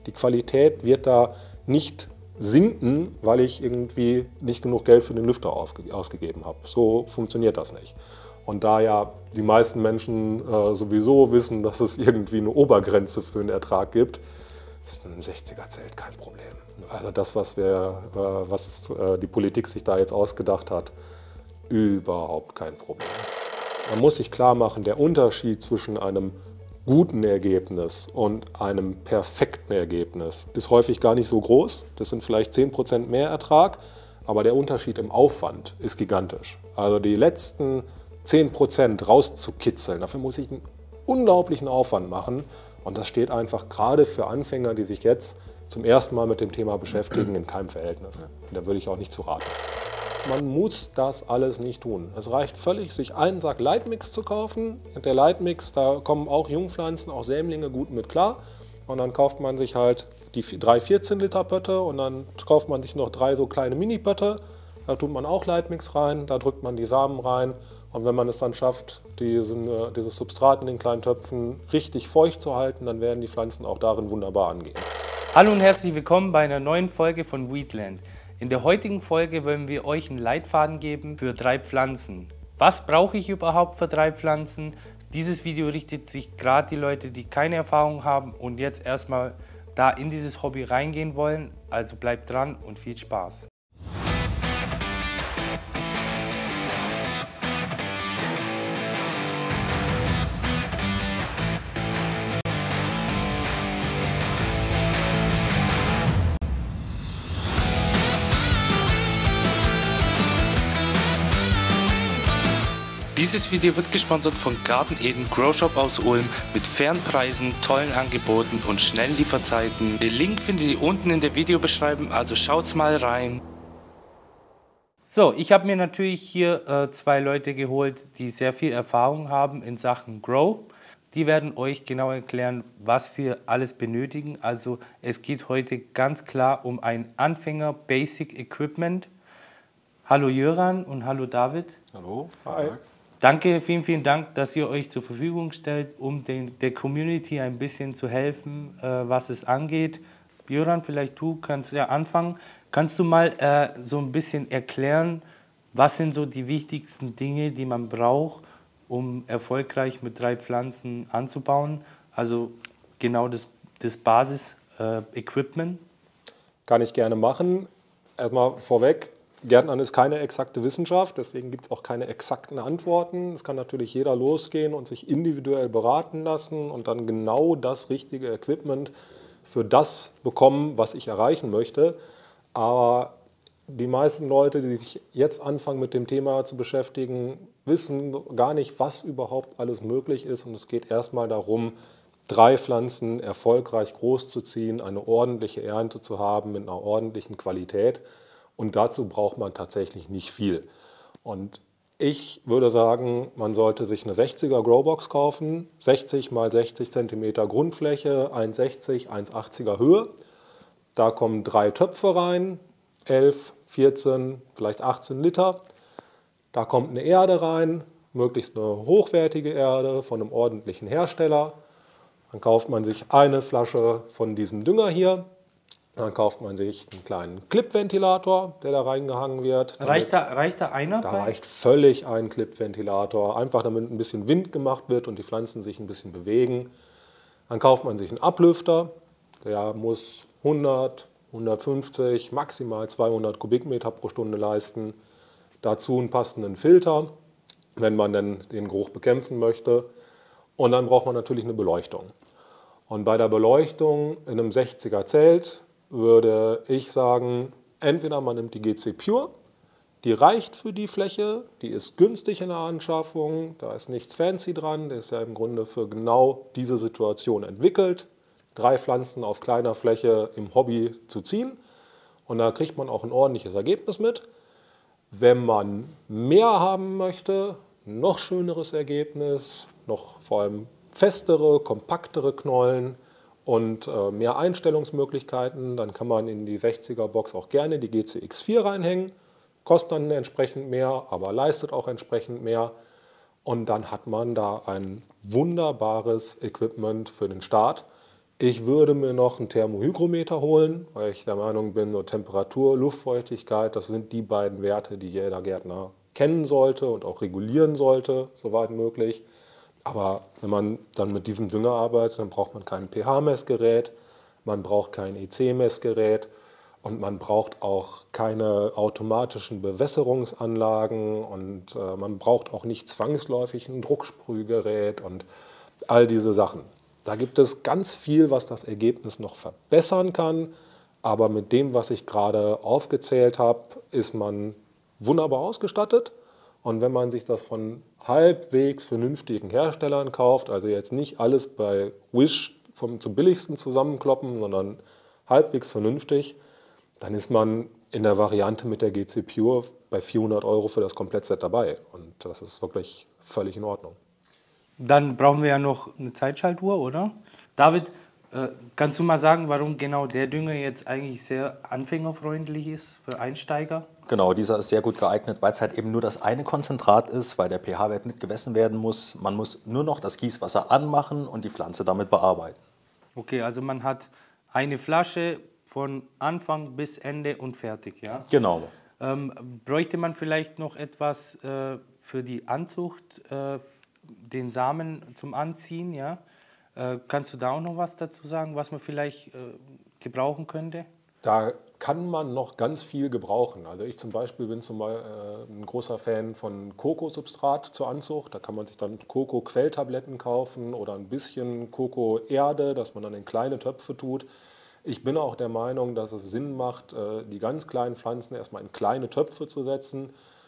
Die Qualität wird da nicht sinken, weil ich irgendwie nicht genug Geld für den Lüfter ausgegeben habe. So funktioniert das nicht. Und da ja die meisten Menschen sowieso wissen, dass es irgendwie eine Obergrenze für den Ertrag gibt, ist ein 60er-Zelt kein Problem. Also das, was die Politik sich da jetzt ausgedacht hat, überhaupt kein Problem. Man muss sich klar machen, der Unterschied zwischen einem guten Ergebnis und einem perfekten Ergebnis ist häufig gar nicht so groß. Das sind vielleicht 10% mehr Ertrag, aber der Unterschied im Aufwand ist gigantisch. Also die letzten 10% rauszukitzeln, dafür muss ich einen unglaublichen Aufwand machen. Und das steht einfach gerade für Anfänger, die sich jetzt zum ersten Mal mit dem Thema beschäftigen, in keinem Verhältnis. Da würde ich auch nicht zu raten. Man muss das alles nicht tun. Es reicht völlig, sich einen Sack Leitmix zu kaufen. Der Leitmix, da kommen auch Jungpflanzen, auch Sämlinge gut mit klar. Und dann kauft man sich halt die 3 14-Liter-Pötte und dann kauft man sich noch 3 so kleine Mini-Pötte. Da tut man auch Leitmix rein, da drückt man die Samen rein. Und wenn man es dann schafft, dieses Substrat in den kleinen Töpfen richtig feucht zu halten, dann werden die Pflanzen auch darin wunderbar angehen. Hallo und herzlich willkommen bei einer neuen Folge von Weedland. In der heutigen Folge wollen wir euch einen Leitfaden geben für 3 Pflanzen. Was brauche ich überhaupt für 3 Pflanzen? Dieses Video richtet sich gerade die Leute, die keine Erfahrung haben und jetzt erstmal da in dieses Hobby reingehen wollen. Also bleibt dran und viel Spaß. Dieses Video wird gesponsert von Garten Eden Grow Shop aus Ulm mit fairen Preisen, tollen Angeboten und schnellen Lieferzeiten. Den Link findet ihr unten in der Videobeschreibung, also schaut's mal rein. So, ich habe mir natürlich hier 2 Leute geholt, die sehr viel Erfahrung haben in Sachen Grow. Die werden euch genau erklären, was wir alles benötigen. Also es geht heute ganz klar um ein Anfänger Basic Equipment. Hallo Jöran und hallo David. Hallo. Hi. Danke, vielen Dank, dass ihr euch zur Verfügung stellt, um der Community ein bisschen zu helfen, was es angeht. Jöran, vielleicht du kannst ja anfangen. Kannst du mal so ein bisschen erklären, was sind so die wichtigsten Dinge, die man braucht, um erfolgreich mit 3 Pflanzen anzubauen? Also genau das Basis-Equipment. Kann ich gerne machen. Erstmal vorweg. Gärtnern ist keine exakte Wissenschaft, deswegen gibt es auch keine exakten Antworten. Es kann natürlich jeder losgehen und sich individuell beraten lassen und dann genau das richtige Equipment für das bekommen, was ich erreichen möchte. Aber die meisten Leute, die sich jetzt anfangen mit dem Thema zu beschäftigen, wissen gar nicht, was überhaupt alles möglich ist. Und es geht erstmal darum, 3 Pflanzen erfolgreich großzuziehen, eine ordentliche Ernte zu haben mit einer ordentlichen Qualität. Und dazu braucht man tatsächlich nicht viel. Und ich würde sagen, man sollte sich eine 60er Growbox kaufen, 60 x 60 cm Grundfläche, 1,60, 1,80er Höhe. Da kommen 3 Töpfe rein, 11, 14, vielleicht 18 Liter. Da kommt eine Erde rein, möglichst eine hochwertige Erde von einem ordentlichen Hersteller. Dann kauft man sich eine Flasche von diesem Dünger hier. Dann kauft man sich einen kleinen Clip-Ventilator, der da reingehangen wird. Reicht da einer? Da reicht völlig ein Clip-Ventilator, einfach damit ein bisschen Wind gemacht wird und die Pflanzen sich ein bisschen bewegen. Dann kauft man sich einen Ablüfter, der muss 100, 150, maximal 200 Kubikmeter pro Stunde leisten. Dazu einen passenden Filter, wenn man denn den Geruch bekämpfen möchte. Und dann braucht man natürlich eine Beleuchtung. Und bei der Beleuchtung in einem 60er Zelt würde ich sagen, entweder man nimmt die GC Pure, die reicht für die Fläche, die ist günstig in der Anschaffung, da ist nichts fancy dran, der ist ja im Grunde für genau diese Situation entwickelt, 3 Pflanzen auf kleiner Fläche im Hobby zu ziehen und da kriegt man auch ein ordentliches Ergebnis mit. Wenn man mehr haben möchte, noch schöneres Ergebnis, noch vor allem festere, kompaktere Knollen, und mehr Einstellungsmöglichkeiten, dann kann man in die 60er Box auch gerne die GCX4 reinhängen. Kostet dann entsprechend mehr, aber leistet auch entsprechend mehr. Und dann hat man da ein wunderbares Equipment für den Start. Ich würde mir noch einen Thermohygrometer holen, weil ich der Meinung bin, so Temperatur, Luftfeuchtigkeit, das sind die beiden Werte, die jeder Gärtner kennen sollte und auch regulieren sollte, soweit möglich. Aber wenn man dann mit diesem Dünger arbeitet, dann braucht man kein pH-Messgerät, man braucht kein EC-Messgerät und man braucht auch keine automatischen Bewässerungsanlagen und man braucht auch nicht zwangsläufig ein Drucksprühgerät und all diese Sachen. Da gibt es ganz viel, was das Ergebnis noch verbessern kann, aber mit dem, was ich gerade aufgezählt habe, ist man wunderbar ausgestattet. Und wenn man sich das von halbwegs vernünftigen Herstellern kauft, also jetzt nicht alles bei Wish zum billigsten zusammenkloppen, sondern halbwegs vernünftig, dann ist man in der Variante mit der GC Pure bei 400 € für das Komplettset dabei. Und das ist wirklich völlig in Ordnung. Dann brauchen wir ja noch eine Zeitschaltuhr, oder? David, kannst du mal sagen, warum genau der Dünger jetzt eigentlich sehr anfängerfreundlich ist für Einsteiger? Genau, dieser ist sehr gut geeignet, weil es halt eben nur das eine Konzentrat ist, weil der pH-Wert nicht gemessen werden muss. Man muss nur noch das Gießwasser anmachen und die Pflanze damit bearbeiten. Okay, also man hat eine Flasche von Anfang bis Ende und fertig, ja? Genau. Bräuchte man vielleicht noch etwas für die Anzucht, den Samen zum Anziehen, ja? Kannst du da auch noch was dazu sagen, was man vielleicht gebrauchen könnte? Da kann man noch ganz viel gebrauchen. Also ich zum Beispiel bin ein großer Fan von Kokosubstrat zur Anzucht. Da kann man sich dann Koko-Quelltabletten kaufen oder ein bisschen Koko-Erde, das man dann in kleine Töpfe tut. Ich bin auch der Meinung, dass es Sinn macht, die ganz kleinen Pflanzen erstmal in kleine Töpfe zu setzen.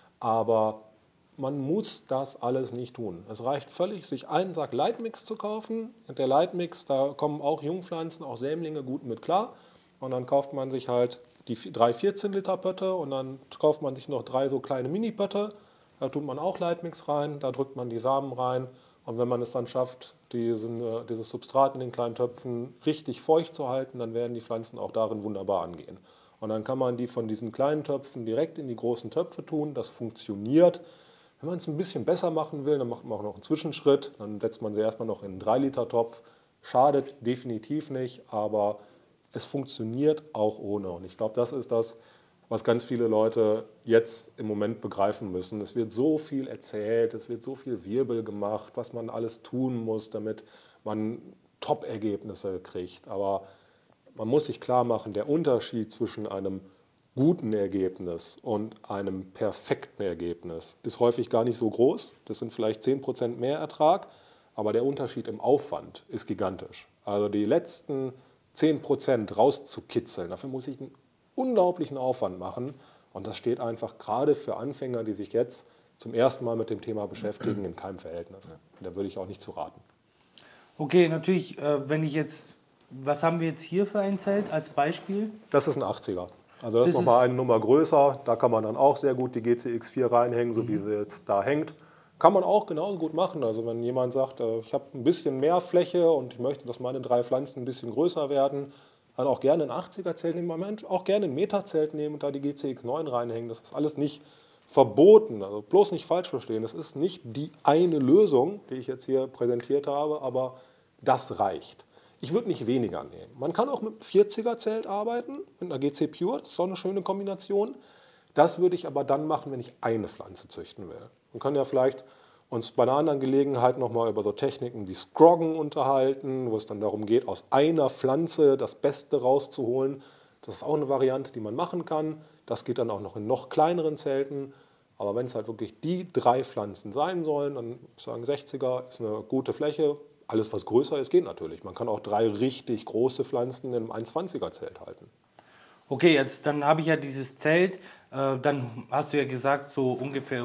Aber man muss das alles nicht tun. Es reicht völlig, sich einen Sack Leitmix zu kaufen. Und der Leitmix, da kommen auch Jungpflanzen, auch Sämlinge gut mit klar. Und dann kauft man sich halt die 3 14-Liter-Pötte und dann kauft man sich noch 3 so kleine Mini-Pötte. Da tut man auch Leitmix rein, da drückt man die Samen rein. Und wenn man es dann schafft, dieses Substrat in den kleinen Töpfen richtig feucht zu halten, dann werden die Pflanzen auch darin wunderbar angehen. Und dann kann man die von diesen kleinen Töpfen direkt in die großen Töpfe tun. Das funktioniert. Wenn man es ein bisschen besser machen will, dann macht man auch noch einen Zwischenschritt. Dann setzt man sie erstmal noch in einen 3-Liter-Topf. Schadet definitiv nicht, aber es funktioniert auch ohne. Und ich glaube, das ist das, was ganz viele Leute jetzt im Moment begreifen müssen. Es wird so viel erzählt, es wird so viel Wirbel gemacht, was man alles tun muss, damit man Top-Ergebnisse kriegt. Aber man muss sich klar machen, der Unterschied zwischen einem guten Ergebnis und einem perfekten Ergebnis ist häufig gar nicht so groß. Das sind vielleicht 10% mehr Ertrag, aber der Unterschied im Aufwand ist gigantisch. Also die letzten 10% rauszukitzeln, dafür muss ich einen unglaublichen Aufwand machen. Und das steht einfach gerade für Anfänger, die sich jetzt zum ersten Mal mit dem Thema beschäftigen, in keinem Verhältnis. Da würde ich auch nicht zu raten. Okay, natürlich, wenn ich jetzt, was haben wir jetzt hier für ein Zelt als Beispiel? Das ist ein 80er. Also das ist nochmal eine Nummer größer. Da kann man dann auch sehr gut die GCX4 reinhängen, so wie sie jetzt da hängt. Kann man auch genauso gut machen. Also wenn jemand sagt, ich habe ein bisschen mehr Fläche und ich möchte, dass meine 3 Pflanzen ein bisschen größer werden, dann auch gerne ein 80er-Zelt nehmen. Moment, auch gerne ein Meterzelt nehmen und da die GCX9 reinhängen. Das ist alles nicht verboten. Also bloß nicht falsch verstehen. Das ist nicht die eine Lösung, die ich jetzt hier präsentiert habe, aber das reicht. Ich würde nicht weniger nehmen. Man kann auch mit einem 40er-Zelt arbeiten, mit einer GC Pure. Das ist auch eine schöne Kombination. Das würde ich aber dann machen, wenn ich eine Pflanze züchten will. Man kann ja vielleicht uns bei einer anderen Gelegenheit nochmal über so Techniken wie Scroggen unterhalten, wo es dann darum geht, aus einer Pflanze das Beste rauszuholen. Das ist auch eine Variante, die man machen kann. Das geht dann auch noch in noch kleineren Zelten. Aber wenn es halt wirklich die 3 Pflanzen sein sollen, dann würde ich sagen, 60er ist eine gute Fläche. Alles, was größer ist, geht natürlich. Man kann auch 3 richtig große Pflanzen in einem 120er-Zelt halten. Okay, jetzt dann habe ich ja dieses Zelt, dann hast du ja gesagt, so ungefähr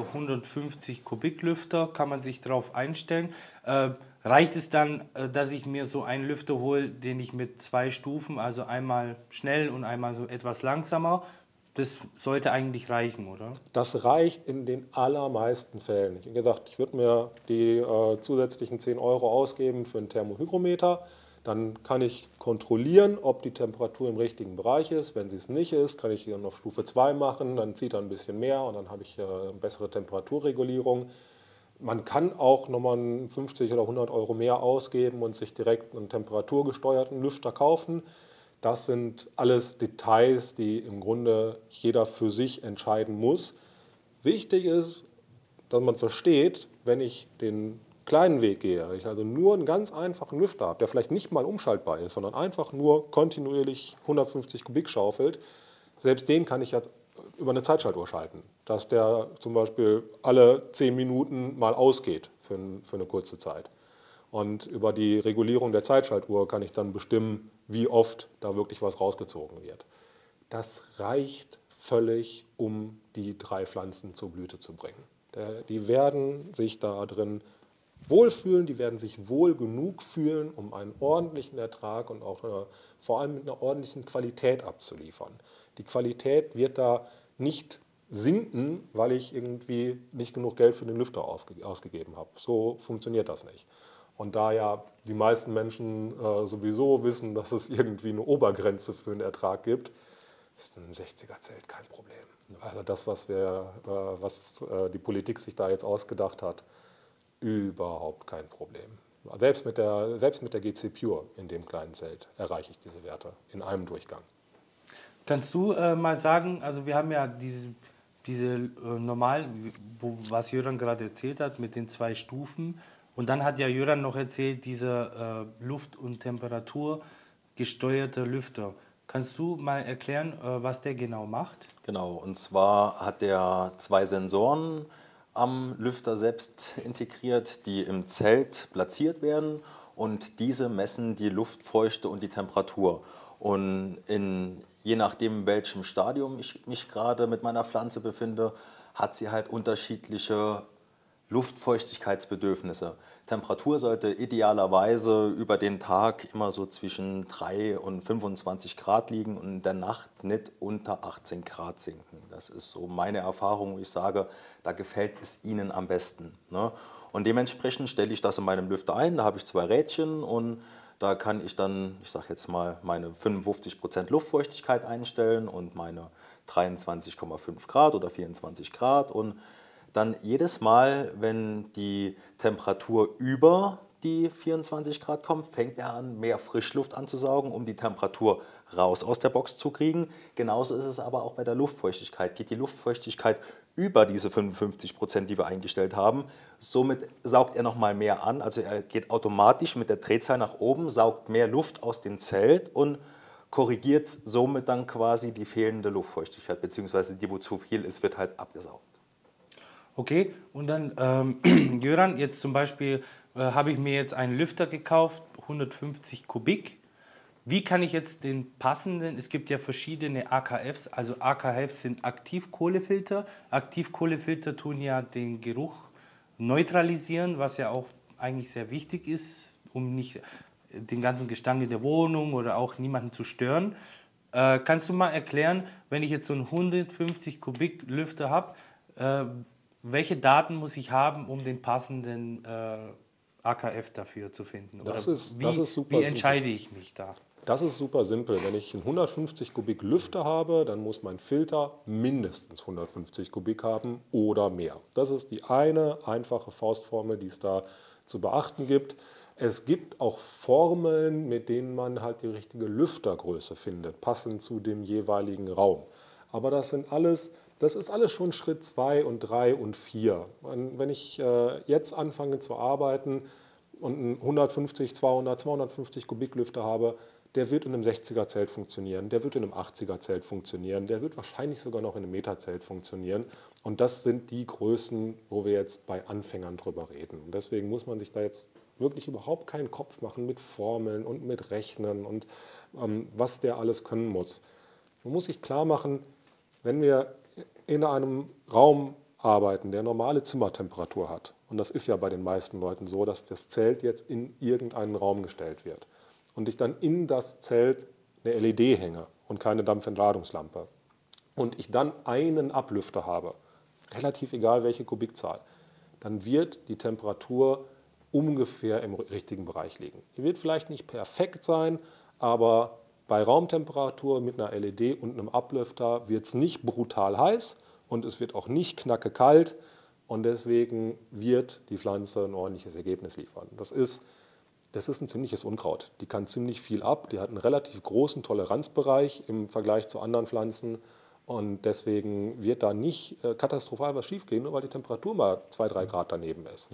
150 Kubiklüfter kann man sich darauf einstellen. Reicht es dann, dass ich mir so einen Lüfter hole, den ich mit 2 Stufen, also einmal schnell und einmal so etwas langsamer, das sollte eigentlich reichen, oder? Das reicht in den allermeisten Fällen. Wie gesagt, ich würde mir die zusätzlichen 10 € ausgeben für einen Thermohygrometer. Dann kann ich kontrollieren, ob die Temperatur im richtigen Bereich ist. Wenn sie es nicht ist, kann ich dann auf Stufe 2 machen. Dann zieht er ein bisschen mehr und dann habe ich eine bessere Temperaturregulierung. Man kann auch nochmal 50 oder 100 Euro mehr ausgeben und sich direkt einen temperaturgesteuerten Lüfter kaufen. Das sind alles Details, die im Grunde jeder für sich entscheiden muss. Wichtig ist, dass man versteht, wenn ich den kleinen Weg gehe, ich also nur einen ganz einfachen Lüfter habe, der vielleicht nicht mal umschaltbar ist, sondern einfach nur kontinuierlich 150 Kubik schaufelt, selbst den kann ich ja über eine Zeitschaltuhr schalten, dass der zum Beispiel alle 10 Minuten mal ausgeht für eine kurze Zeit. Und über die Regulierung der Zeitschaltuhr kann ich dann bestimmen, wie oft da wirklich was rausgezogen wird. Das reicht völlig, um die 3 Pflanzen zur Blüte zu bringen. Die werden sich da drin wohlfühlen, die werden sich wohl genug fühlen, um einen ordentlichen Ertrag und auch vor allem mit einer ordentlichen Qualität abzuliefern. Die Qualität wird da nicht sinken, weil ich irgendwie nicht genug Geld für den Lüfter ausgegeben habe. So funktioniert das nicht. Und da ja die meisten Menschen sowieso wissen, dass es irgendwie eine Obergrenze für den Ertrag gibt, ist ein 60er-Zelt kein Problem. Also das, was die Politik sich da jetzt ausgedacht hat, überhaupt kein Problem. Selbst mit der GC Pure in dem kleinen Zelt erreiche ich diese Werte in einem Durchgang. Kannst du mal sagen, also wir haben ja diese normal, was Jöran gerade erzählt hat, mit den 2 Stufen. Und dann hat ja Jöran noch erzählt, dieser Luft- und Temperatur gesteuerte Lüfter. Kannst du mal erklären, was der genau macht? Genau, und zwar hat der 2 Sensoren am Lüfter selbst integriert, die im Zelt platziert werden, und diese messen die Luftfeuchte und die Temperatur. Und je nachdem, in welchem Stadium ich mich gerade mit meiner Pflanze befinde, hat sie halt unterschiedliche Luftfeuchtigkeitsbedürfnisse. Temperatur sollte idealerweise über den Tag immer so zwischen 3 und 25 Grad liegen und in der Nacht nicht unter 18 Grad sinken. Das ist so meine Erfahrung, wo ich sage, da gefällt es Ihnen am besten, ne? Und dementsprechend stelle ich das in meinem Lüfter ein. Da habe ich 2 Rädchen und da kann ich dann, ich sage jetzt mal, meine 55% Luftfeuchtigkeit einstellen und meine 23,5 Grad oder 24 Grad. Und dann jedes Mal, wenn die Temperatur über die 24 Grad kommt, fängt er an, mehr Frischluft anzusaugen, um die Temperatur raus aus der Box zu kriegen. Genauso ist es aber auch bei der Luftfeuchtigkeit. Geht die Luftfeuchtigkeit über diese 55%, die wir eingestellt haben, somit saugt er nochmal mehr an. Also er geht automatisch mit der Drehzahl nach oben, saugt mehr Luft aus dem Zelt und korrigiert somit dann quasi die fehlende Luftfeuchtigkeit, beziehungsweise die, wo zu viel ist, wird halt abgesaugt. Okay, und dann, Jöran, jetzt zum Beispiel habe ich mir jetzt einen Lüfter gekauft, 150 Kubik. Wie kann ich jetzt den passenden, es gibt ja verschiedene AKFs, also AKFs sind Aktivkohlefilter. Aktivkohlefilter tun ja den Geruch neutralisieren, was ja auch eigentlich sehr wichtig ist, um nicht den ganzen Gestank in der Wohnung oder auch niemanden zu stören. Kannst du mal erklären, wenn ich jetzt so einen 150 Kubik Lüfter habe, welche Daten muss ich haben, um den passenden AKF dafür zu finden? Oder Das ist super. Wie entscheide ich mich da? Das ist super simpel. Wenn ich einen 150 Kubik Lüfter habe, dann muss mein Filter mindestens 150 Kubik haben oder mehr. Das ist die eine einfache Faustformel, die es da zu beachten gibt. Es gibt auch Formeln, mit denen man halt die richtige Lüftergröße findet, passend zu dem jeweiligen Raum. Aber das ist alles schon Schritt 2 und 3 und 4. Wenn ich jetzt anfange zu arbeiten und einen 150, 200, 250 Kubik Lüfter habe, der wird in einem 60er-Zelt funktionieren, der wird in einem 80er-Zelt funktionieren, der wird wahrscheinlich sogar noch in einem Meterzelt funktionieren. Und das sind die Größen, wo wir jetzt bei Anfängern drüber reden. Und deswegen muss man sich da jetzt wirklich überhaupt keinen Kopf machen mit Formeln und mit Rechnen und was der alles können muss. Man muss sich klar machen, wenn wir in einem Raum arbeiten, der normale Zimmertemperatur hat, und das ist ja bei den meisten Leuten so, dass das Zelt jetzt in irgendeinen Raum gestellt wird, und ich dann in das Zelt eine LED hänge und keine Dampfentladungslampe und ich dann einen Ablüfter habe, relativ egal welche Kubikzahl, dann wird die Temperatur ungefähr im richtigen Bereich liegen. Die wird vielleicht nicht perfekt sein, aber bei Raumtemperatur mit einer LED und einem Ablüfter wird es nicht brutal heiß und es wird auch nicht knacke kalt und deswegen wird die Pflanze ein ordentliches Ergebnis liefern. Das ist ein ziemliches Unkraut. Die kann ziemlich viel ab, die hat einen relativ großen Toleranzbereich im Vergleich zu anderen Pflanzen und deswegen wird da nicht katastrophal was schiefgehen, nur weil die Temperatur mal 2, 3 Grad daneben ist. Nee.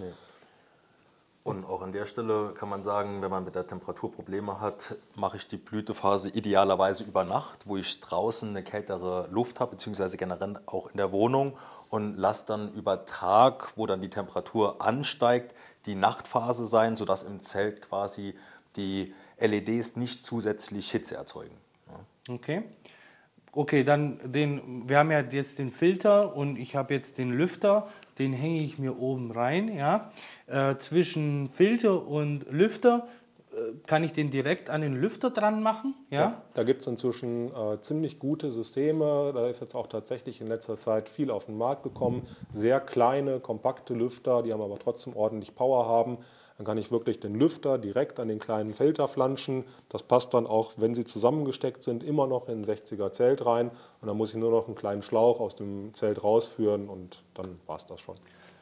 Und auch an der Stelle kann man sagen, wenn man mit der Temperatur Probleme hat, mache ich die Blütephase idealerweise über Nacht, wo ich draußen eine kältere Luft habe, beziehungsweise generell auch in der Wohnung und lasse dann über Tag, wo dann die Temperatur ansteigt, die Nachtphase sein, sodass im Zelt quasi die LEDs nicht zusätzlich Hitze erzeugen. Ja. Okay. Okay, dann wir haben ja jetzt den Filter und ich habe jetzt den Lüfter, den hänge ich mir oben rein. Ja. Zwischen Filter und Lüfter kann ich den direkt an den Lüfter dran machen. Ja? Ja, da gibt es inzwischen ziemlich gute Systeme. Da ist jetzt auch tatsächlich in letzter Zeit viel auf den Markt gekommen. Sehr kleine, kompakte Lüfter, die haben aber trotzdem ordentlich Power haben. Dann kann ich wirklich den Lüfter direkt an den kleinen Filter flanschen. Das passt dann auch, wenn sie zusammengesteckt sind, immer noch in ein 60er Zelt rein. Und dann muss ich nur noch einen kleinen Schlauch aus dem Zelt rausführen und dann war es das schon.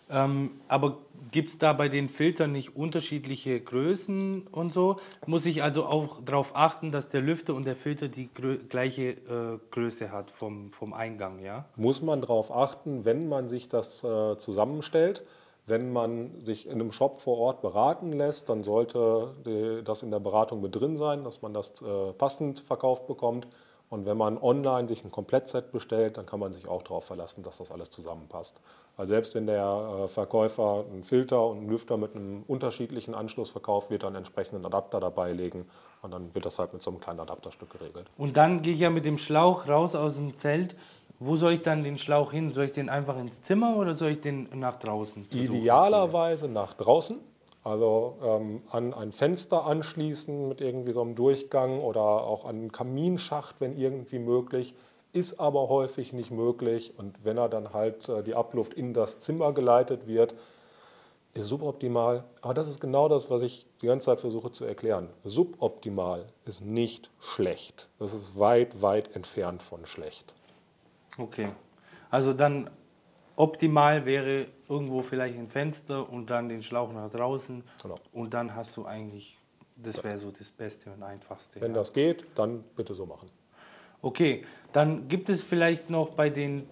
Aber gibt es da bei den Filtern nicht unterschiedliche Größen und so? Muss ich also auch darauf achten, dass der Lüfter und der Filter die gleiche Größe hat vom Eingang, ja? Muss man darauf achten, wenn man sich das zusammenstellt. Wenn man sich in einem Shop vor Ort beraten lässt, dann sollte das in der Beratung mit drin sein, dass man das passend verkauft bekommt. Und wenn man online sich ein Komplettset bestellt, dann kann man sich auch darauf verlassen, dass das alles zusammenpasst. Weil selbst wenn der Verkäufer einen Filter und einen Lüfter mit einem unterschiedlichen Anschluss verkauft, wird er einen entsprechenden Adapter dabei legen und dann wird das halt mit so einem kleinen Adapterstück geregelt. Und dann gehe ich ja mit dem Schlauch raus aus dem Zelt. Wo soll ich dann den Schlauch hin? Soll ich den einfach ins Zimmer oder soll ich den nach draußen versuchen? Idealerweise nach draußen. Also an ein Fenster anschließen mit irgendwie so einem Durchgang oder auch an einen Kaminschacht, wenn irgendwie möglich. Ist aber häufig nicht möglich. Und wenn er dann halt die Abluft in das Zimmer geleitet wird, ist suboptimal. Aber das ist genau das, was ich die ganze Zeit versuche zu erklären. Suboptimal ist nicht schlecht. Das ist weit, weit entfernt von schlecht. Okay. Also dann optimal wäre irgendwo vielleicht ein Fenster und dann den Schlauch nach draußen. Genau. Und dann hast du eigentlich, das wäre so das Beste und Einfachste. Wenn das geht, dann bitte so machen. Okay, dann gibt es vielleicht noch bei den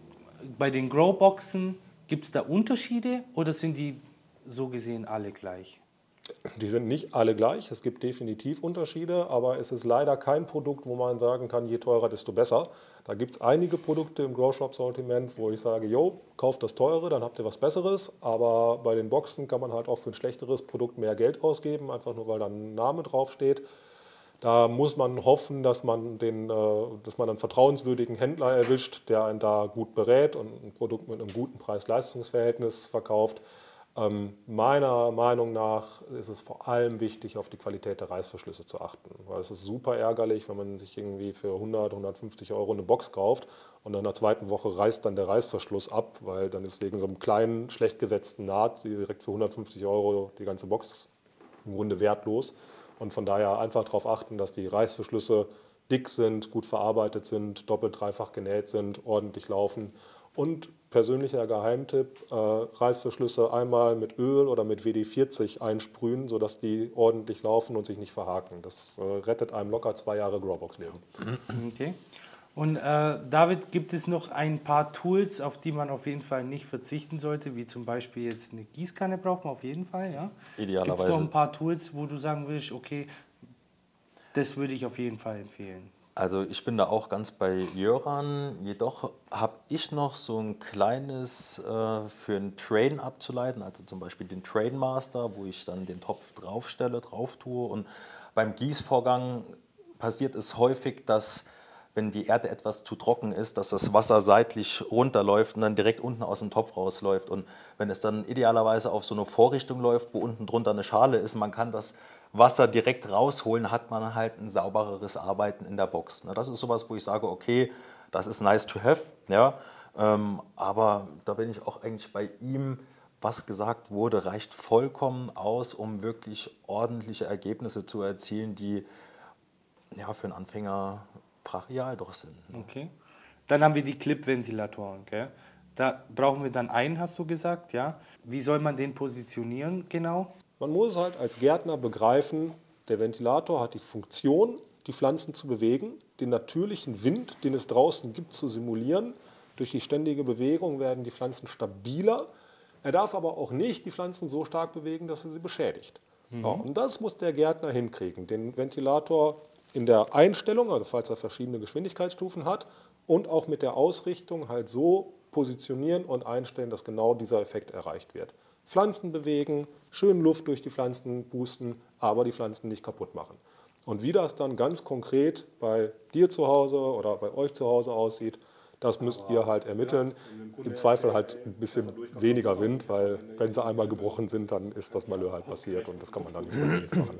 Growboxen, gibt es da Unterschiede oder sind die so gesehen alle gleich? Die sind nicht alle gleich, es gibt definitiv Unterschiede, aber es ist leider kein Produkt, wo man sagen kann, je teurer, desto besser. Da gibt es einige Produkte im Growshop-Sortiment, wo ich sage, jo, kauft das teure, dann habt ihr was Besseres. Aber bei den Boxen kann man halt auch für ein schlechteres Produkt mehr Geld ausgeben, einfach nur weil da ein Name draufsteht. Da muss man hoffen, dass man einen vertrauenswürdigen Händler erwischt, der einen da gut berät und ein Produkt mit einem guten Preis-Leistungs-Verhältnis verkauft. Meiner Meinung nach ist es vor allem wichtig, auf die Qualität der Reißverschlüsse zu achten. Weil es ist super ärgerlich, wenn man sich irgendwie für 100, 150 Euro eine Box kauft und in der zweiten Woche reißt dann der Reißverschluss ab, weil dann ist wegen so einem kleinen, schlecht gesetzten Naht direkt für 150 Euro die ganze Box im Grunde wertlos. Und von daher einfach darauf achten, dass die Reißverschlüsse dick sind, gut verarbeitet sind, doppelt, dreifach genäht sind, ordentlich laufen. Und persönlicher Geheimtipp, Reißverschlüsse einmal mit Öl oder mit WD-40 einsprühen, sodass die ordentlich laufen und sich nicht verhaken. Das rettet einem locker 2 Jahre Growbox-Leben. Okay. Und David, gibt es noch ein paar Tools, auf die man auf jeden Fall nicht verzichten sollte, wie zum Beispiel jetzt eine Gießkanne braucht man auf jeden Fall, ja? Idealerweise. Gibt es noch ein paar Tools, wo du sagen würdest, okay, das würde ich auf jeden Fall empfehlen? Also ich bin da auch ganz bei Jöran, jedoch habe ich noch so ein kleines für ein Train abzuleiten, also zum Beispiel den Train Master, wo ich dann den Topf drauf tue und beim Gießvorgang passiert es häufig, dass wenn die Erde etwas zu trocken ist, dass das Wasser seitlich runterläuft und dann direkt unten aus dem Topf rausläuft. Und wenn es dann idealerweise auf so eine Vorrichtung läuft, wo unten drunter eine Schale ist, man kann das Wasser direkt rausholen, hat man halt ein saubereres Arbeiten in der Box. Das ist sowas, wo ich sage, okay, das ist nice to have, ja, aber da bin ich auch eigentlich bei ihm, was gesagt wurde, reicht vollkommen aus, um wirklich ordentliche Ergebnisse zu erzielen, die ja, für einen Anfänger brachial doch sind. Okay. Dann haben wir die Clip-Ventilatoren. Gell? Da brauchen wir dann einen, hast du gesagt, ja. Wie soll man den positionieren genau? Man muss halt als Gärtner begreifen, der Ventilator hat die Funktion, die Pflanzen zu bewegen, den natürlichen Wind, den es draußen gibt, zu simulieren. Durch die ständige Bewegung werden die Pflanzen stabiler. Er darf aber auch nicht die Pflanzen so stark bewegen, dass er sie beschädigt. Ja, und das muss der Gärtner hinkriegen, den Ventilator in der Einstellung, also falls er verschiedene Geschwindigkeitsstufen hat, und auch mit der Ausrichtung halt so positionieren und einstellen, dass genau dieser Effekt erreicht wird. Pflanzen bewegen, schön Luft durch die Pflanzen pusten, aber die Pflanzen nicht kaputt machen. Und wie das dann ganz konkret bei dir zu Hause oder bei euch zu Hause aussieht, das müsst ihr halt ermitteln. Im Zweifel halt ein bisschen weniger Wind, weil wenn sie einmal gebrochen sind, dann ist das Malheur halt passiert und das kann man dann nicht unbedingt machen.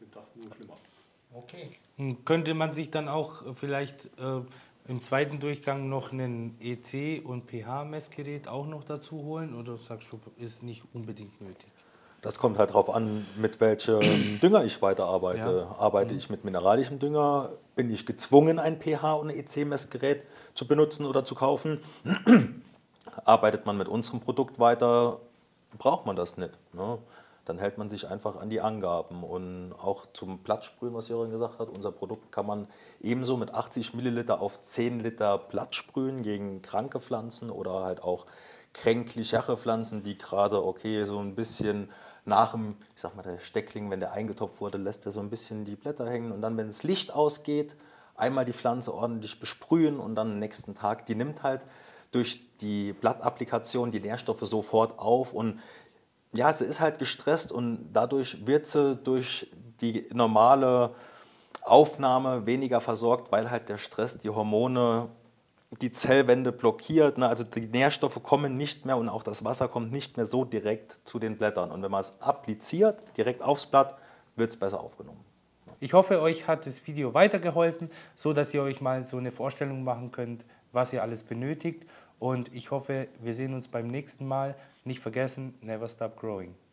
Okay. Könnte man sich dann auch vielleicht im zweiten Durchgang noch ein EC- und pH-Messgerät auch noch dazu holen oder sagst du, ist nicht unbedingt nötig? Das kommt halt darauf an, mit welchem Dünger ich weiterarbeite. Ja. Arbeite ich mit mineralischem Dünger, bin ich gezwungen, ein pH- und EC-Messgerät zu benutzen oder zu kaufen. Arbeitet man mit unserem Produkt weiter, braucht man das nicht. Ne? Dann hält man sich einfach an die Angaben. Und auch zum Blattsprühen, was Jörn gesagt hat, unser Produkt kann man ebenso mit 80 Milliliter auf 10 Liter Blatt sprühen gegen kranke Pflanzen oder halt auch kränklichere Pflanzen, die gerade so ein bisschen nach dem, ich sag mal, der Steckling, wenn der eingetopft wurde, lässt er so ein bisschen die Blätter hängen und dann, wenn das Licht ausgeht, einmal die Pflanze ordentlich besprühen und dann am nächsten Tag, die nimmt halt durch die Blattapplikation die Nährstoffe sofort auf und ja, sie ist halt gestresst und dadurch wird sie durch die normale Aufnahme weniger versorgt, weil halt der Stress die Hormone, die Zellwände blockiert. Ne? Also die Nährstoffe kommen nicht mehr und auch das Wasser kommt nicht mehr so direkt zu den Blättern. Und wenn man es appliziert, direkt aufs Blatt, wird es besser aufgenommen. Ich hoffe, euch hat das Video weitergeholfen, so dass ihr euch mal so eine Vorstellung machen könnt, was ihr alles benötigt. Und ich hoffe, wir sehen uns beim nächsten Mal. Nicht vergessen, never stop growing.